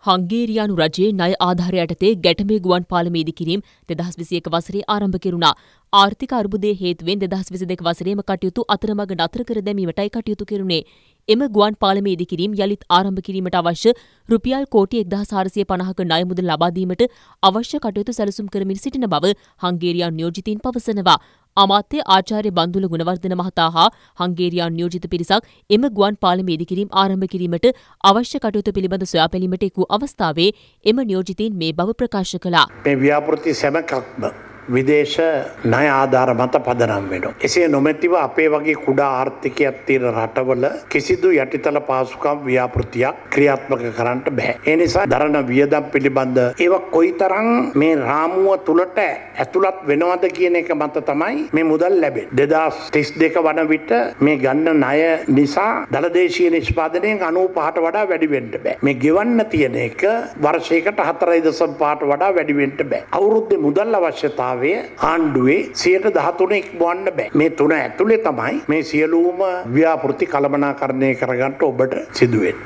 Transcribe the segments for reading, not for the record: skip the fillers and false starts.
හංගේරියානු රජයේ ණය ආධාර යටතේ ගැටමේ ගුවන් පාලම ඉදිකිරීම 2021 වසරේ ආරම්භ කෙරුණා. ආර්ථික අර්බුදයේ හේතුවෙන් 2022 වසරේම කටයුතු අතරමඟ නතර කර දැමීමටයි කටයුතු කෙරුණේ. එම ගුවන් පාලම ඉදිකිරීම යළිත් ආරම්භ කිරීමට අවශ්‍ය රුපියල් කෝටි 1450ක ණය මුදල් ලබා දීමට අවශ්‍ය කටයුතු සැලසුම් කරමින් සිටින බව හංගේරියානු නියෝජිතයින් පවසනවා. අමාත්‍ය ආචාර්ය බන්දුල ගුණවර්ධන මහතා හා හංගේරියානු නියෝජිත පිරිසක් එම ගුවන් පාලම ඉදිකිරීම ආරම්භ කිරීමට අවශ්‍ය කටයුතු පිළිබඳ සොයා බැලීමට එක් වූ අවස්ථාවේ එම නියෝජිතයින් මේ බව ප්‍රකාශ කළා. මේ ව්‍යාපෘති සැමකක්ම විදේශ ණය ආධාර මත පදනම් වෙනවා. එසේ නොමැතිව අපේ වගේ කුඩා ආර්ථිකයක් තියෙන රටවල කිසිදු යටිතල පාසුකම් ව්‍යාපෘතියක් ක්‍රියාත්මක කරන්න බෑ. ඒ නිසා දරන වියදම් පිළිබඳ ඒව කොයිතරම් මේ රාමුව තුලට ඇතුළත් වෙනවද කියන එක මත තමයි මේ මුදල් ලැබෙන්නේ. 2032 වන විට මේ ගන්න ණය නිසා දලදේශීය නිෂ්පාදනයෙන් 95ට වඩා වැඩි වෙන්න බෑ. මේ ගෙවන්න තියෙන එක වර්ෂයකට 4.5ට වඩා වැඩි වෙන්න බෑ. අවුරුද්දේ මුදල් අවශ්‍යතාවය ආණ්ඩුවේ 13% ඉක්මවන්න බෑ. මේ තුන ඇතුලේ තමයි මේ සියලුම ව්‍යාපෘති කළමනාකරණය කරගන්න ඔබට සිදු වෙන්නේ.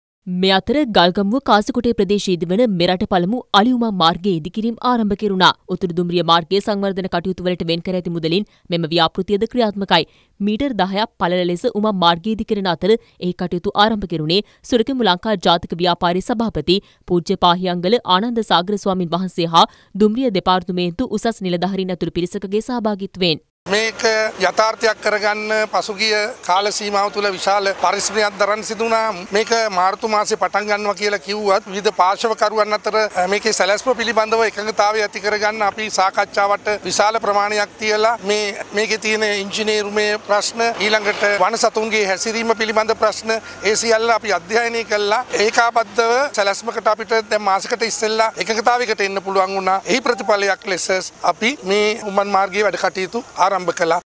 මේ අතර ගල්ගමුව කාසිකොටේ ප්‍රදේශයේදී වන මෙරට පළමු අලියුමා මාර්ගයේ ඉදිකිරීම ආරම්භ කෙරුණා. උතුරු දුම්රිය මාර්ගයේ සංවර්ධන කටයුතු වලට වෙන් කර ඇති මුදලින් මෙම ව්‍යාපෘතියද ක්‍රියාත්මකයි. මීටර් 10ක් පළල ලෙස උමා මාර්ගයේ ඉදිකරන අතර එහි කටයුතු ආරම්භ කෙරුණේ සුරකිමු ලංකා ජාතික ව්‍යාපාරී සභාපති පූජ්‍ය පාහියංගල ආනන්ද සාගර ස්වාමින් වහන්සේ හා දුම්රිය දෙපාර්තමේන්තු උසස් නිලධාරීන් ඇතුළු පිරිසකගේ සහභාගීත්වයෙන් මේක යථාර්ථයක් කරගන්න පසුගිය කාල සීමාව තුළ විශාල පරිශ්‍රමයක් දරන්න සිදු වුණා. මේක මාර්තු මාසේ පටන් ගන්නවා කියලා කිව්වත් විවිධ පාර්ශවකරුවන් අතර මේකේ සැලැස්ම පිළිබඳව එකඟතාවය ඇති කරගන්න අපි සාකච්ඡාවට විශාල ප්‍රමාණයක් තියලා මේකේ තියෙන ඉංජිනේරුමේ ප්‍රශ්න ඊළඟට වනසතුන්ගේ හැසිරීම පිළිබඳ ප්‍රශ්න ඒ සියල්ල අපි අධ්‍යයනය කළා. ඒකාබද්ධව සැලැස්මකට අපිට දැන් මාසයකට ඉස්සෙල්ලා එකඟතාවයකට එන්න පුළුවන් වුණා. එහි ප්‍රතිඵලයක් ලෙස අපි මේ උමන් මාර්ගයේ වැඩ කටයුතු ආරම්භ කළා.